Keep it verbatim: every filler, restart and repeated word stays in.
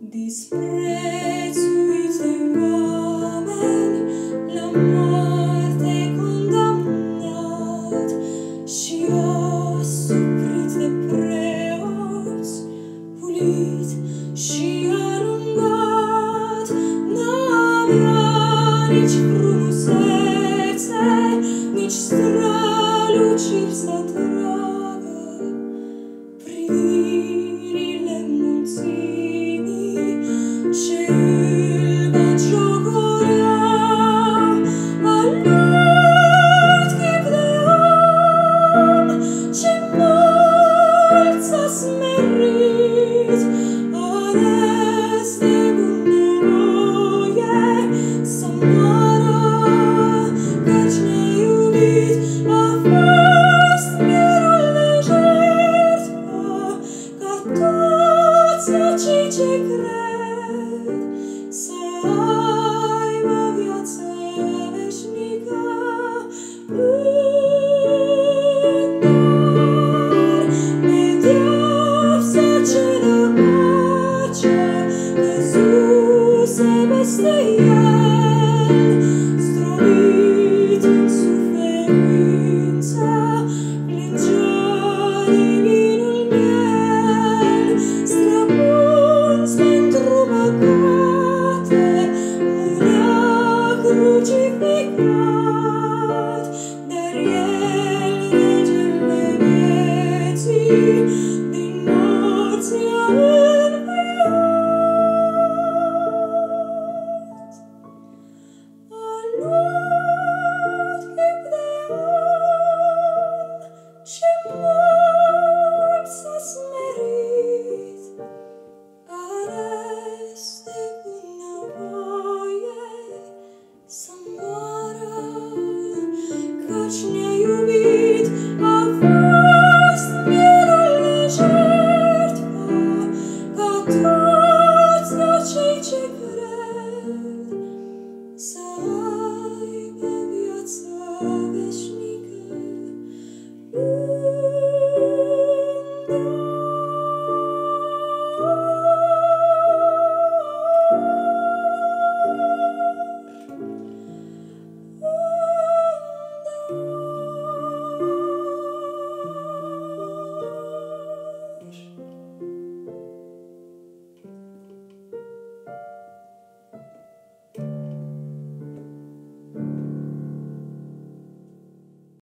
Disprețuit de oameni, la moarte condamnat și asuprit de preoți, pulit și alungat, n-avea nici frumusețe, nici străluciri să tragă privirile mulțimii ce îl batjocorea. Alt chip de om ce mult s-a smerit, ales de bunăvoie să moară, căci ne-a iubit. A fost mielul de jertfă ca toți acei ce cred.